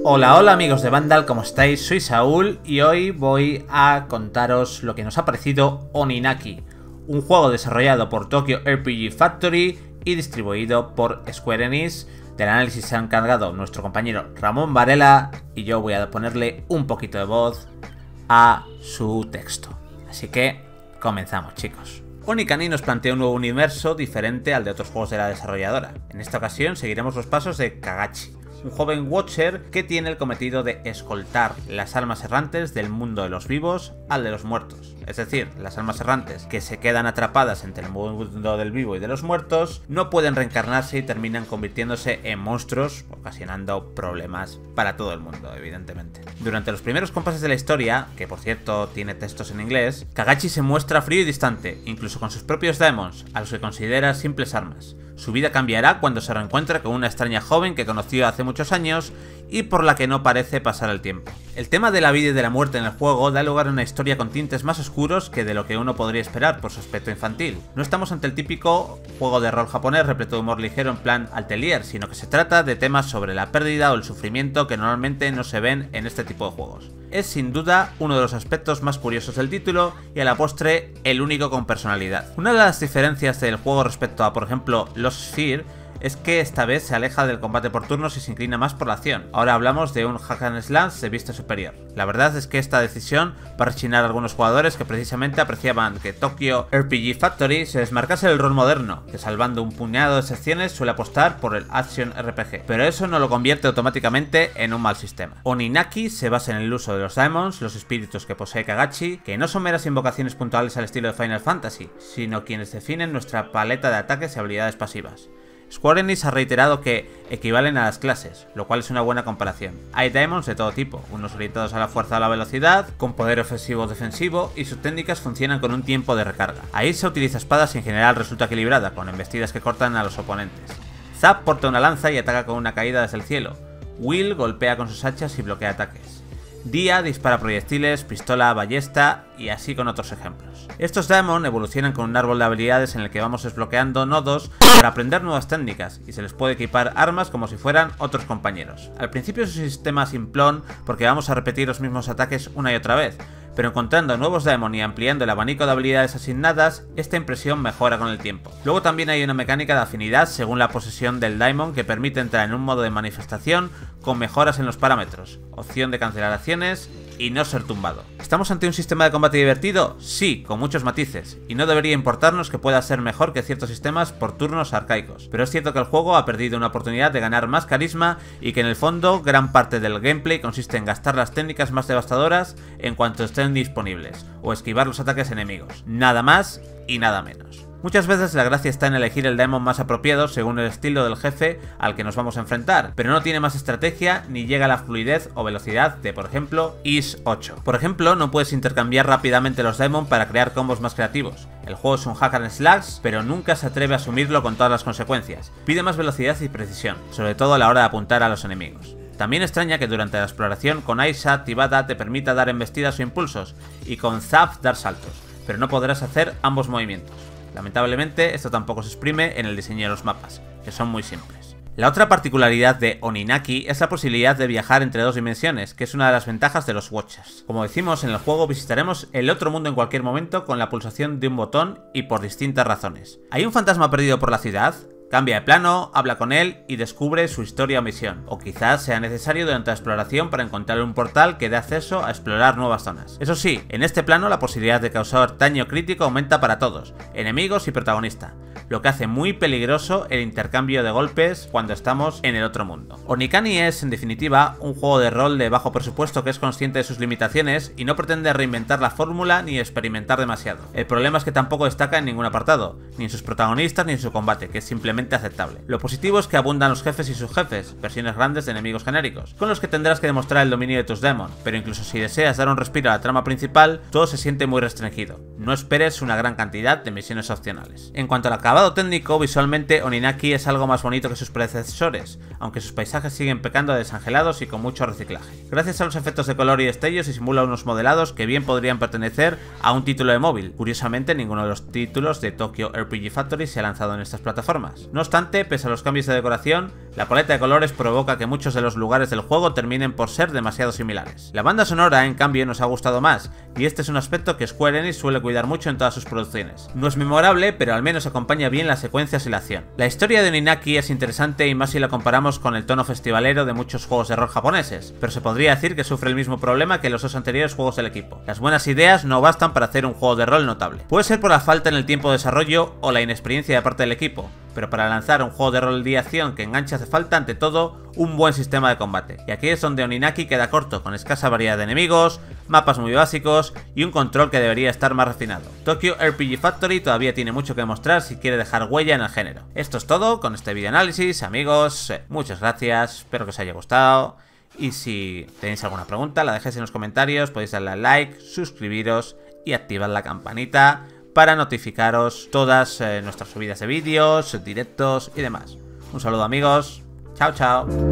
Hola, hola amigos de Vandal, ¿cómo estáis? Soy Saúl y hoy voy a contaros lo que nos ha parecido Oninaki, un juego desarrollado por Tokyo RPG Factory y distribuido por Square Enix. Del análisis se ha encargado nuestro compañero Ramón Varela y yo voy a ponerle un poquito de voz a su texto. Así que comenzamos, chicos. Onikani nos plantea un nuevo universo diferente al de otros juegos de la desarrolladora. En esta ocasión seguiremos los pasos de Kagachi, un joven Watcher que tiene el cometido de escoltar las almas errantes del mundo de los vivos al de los muertos. Es decir, las almas errantes que se quedan atrapadas entre el mundo del vivo y de los muertos no pueden reencarnarse y terminan convirtiéndose en monstruos, ocasionando problemas para todo el mundo, evidentemente. Durante los primeros compases de la historia, que por cierto tiene textos en inglés, Kagachi se muestra frío y distante, incluso con sus propios demons, a los que considera simples armas. Su vida cambiará cuando se reencuentra con una extraña joven que conoció hace muchos años y por la que no parece pasar el tiempo. El tema de la vida y de la muerte en el juego da lugar a una historia con tintes más oscuros que de lo que uno podría esperar por su aspecto infantil. No estamos ante el típico juego de rol japonés repleto de humor ligero en plan Atelier, sino que se trata de temas sobre la pérdida o el sufrimiento que normalmente no se ven en este tipo de juegos. Es sin duda uno de los aspectos más curiosos del título y a la postre el único con personalidad. Una de las diferencias del juego respecto a, por ejemplo, Lost Sphere es que esta vez se aleja del combate por turnos y se inclina más por la acción. Ahora hablamos de un hack and slash de vista superior. La verdad es que esta decisión va a rechinar a algunos jugadores que precisamente apreciaban que Tokyo RPG Factory se desmarcase del rol moderno, que salvando un puñado de secciones suele apostar por el Action RPG. Pero eso no lo convierte automáticamente en un mal sistema. Oninaki se basa en el uso de los Daemons, los espíritus que posee Kagachi, que no son meras invocaciones puntuales al estilo de Final Fantasy, sino quienes definen nuestra paleta de ataques y habilidades pasivas. Square Enix ha reiterado que equivalen a las clases, lo cual es una buena comparación. Hay Daemons de todo tipo, unos orientados a la fuerza o a la velocidad, con poder ofensivo o defensivo, y sus técnicas funcionan con un tiempo de recarga. Aisa utiliza espadas y en general resulta equilibrada, con embestidas que cortan a los oponentes. Zap porta una lanza y ataca con una caída desde el cielo. Will golpea con sus hachas y bloquea ataques. Dia dispara proyectiles, pistola, ballesta y así con otros ejemplos. Estos Daemon evolucionan con un árbol de habilidades en el que vamos desbloqueando nodos para aprender nuevas técnicas y se les puede equipar armas como si fueran otros compañeros. Al principio es un sistema simplón porque vamos a repetir los mismos ataques una y otra vez, pero encontrando nuevos Daemon y ampliando el abanico de habilidades asignadas, esta impresión mejora con el tiempo. Luego también hay una mecánica de afinidad según la posesión del Daemon que permite entrar en un modo de manifestación con mejoras en los parámetros, opción de cancelar acciones y no ser tumbado. ¿Estamos ante un sistema de combate divertido? Sí, con muchos matices, y no debería importarnos que pueda ser mejor que ciertos sistemas por turnos arcaicos, pero es cierto que el juego ha perdido una oportunidad de ganar más carisma y que en el fondo gran parte del gameplay consiste en gastar las técnicas más devastadoras en cuanto estén disponibles, o esquivar los ataques enemigos, nada más y nada menos. Muchas veces la gracia está en elegir el Daemon más apropiado según el estilo del jefe al que nos vamos a enfrentar, pero no tiene más estrategia ni llega a la fluidez o velocidad de, por ejemplo, Ys 8. Por ejemplo, no puedes intercambiar rápidamente los Daemon para crear combos más creativos. El juego es un hack and slash, pero nunca se atreve a asumirlo con todas las consecuencias. Pide más velocidad y precisión, sobre todo a la hora de apuntar a los enemigos. También extraña que durante la exploración con Aisa activada te permita dar embestidas o impulsos, y con Zap dar saltos, pero no podrás hacer ambos movimientos. Lamentablemente, esto tampoco se exprime en el diseño de los mapas, que son muy simples. La otra particularidad de Oninaki es la posibilidad de viajar entre dos dimensiones, que es una de las ventajas de los Watchers. Como decimos en el juego, visitaremos el otro mundo en cualquier momento con la pulsación de un botón y por distintas razones. ¿Hay un fantasma perdido por la ciudad? Cambia de plano, habla con él y descubre su historia o misión. O quizás sea necesario durante la exploración para encontrar un portal que dé acceso a explorar nuevas zonas. Eso sí, en este plano la posibilidad de causar daño crítico aumenta para todos, enemigos y protagonista, lo que hace muy peligroso el intercambio de golpes cuando estamos en el otro mundo. Onikani es, en definitiva, un juego de rol de bajo presupuesto que es consciente de sus limitaciones y no pretende reinventar la fórmula ni experimentar demasiado. El problema es que tampoco destaca en ningún apartado, ni en sus protagonistas ni en su combate, que es simplemente aceptable. Lo positivo es que abundan los jefes y subjefes, versiones grandes de enemigos genéricos, con los que tendrás que demostrar el dominio de tus Daemon, pero incluso si deseas dar un respiro a la trama principal, todo se siente muy restringido. No esperes una gran cantidad de misiones opcionales. En cuanto al acabado técnico, visualmente Oninaki es algo más bonito que sus predecesores, aunque sus paisajes siguen pecando de desangelados y con mucho reciclaje. Gracias a los efectos de color y destellos se simula unos modelados que bien podrían pertenecer a un título de móvil. Curiosamente, ninguno de los títulos de Tokyo RPG Factory se ha lanzado en estas plataformas. jugadores. No obstante, pese a los cambios de decoración, la paleta de colores provoca que muchos de los lugares del juego terminen por ser demasiado similares. La banda sonora, en cambio, nos ha gustado más, y este es un aspecto que Square Enix suele cuidar mucho en todas sus producciones. No es memorable, pero al menos acompaña bien las secuencias y la acción. La historia de Oninaki es interesante y más si la comparamos con el tono festivalero de muchos juegos de rol japoneses, pero se podría decir que sufre el mismo problema que los dos anteriores juegos del equipo. Las buenas ideas no bastan para hacer un juego de rol notable. Puede ser por la falta en el tiempo de desarrollo o la inexperiencia de parte del equipo, pero para lanzar un juego de rol de acción que enganche hace falta, ante todo, un buen sistema de combate. Y aquí es donde Oninaki queda corto, con escasa variedad de enemigos, mapas muy básicos y un control que debería estar más refinado. Tokyo RPG Factory todavía tiene mucho que mostrar si quiere dejar huella en el género. Esto es todo con este video análisis, amigos. Muchas gracias, espero que os haya gustado. Y si tenéis alguna pregunta, la dejéis en los comentarios, podéis darle al like, suscribiros y activar la campanita para notificaros todas nuestras subidas de vídeos, directos y demás. Un saludo, amigos. Chao, chao.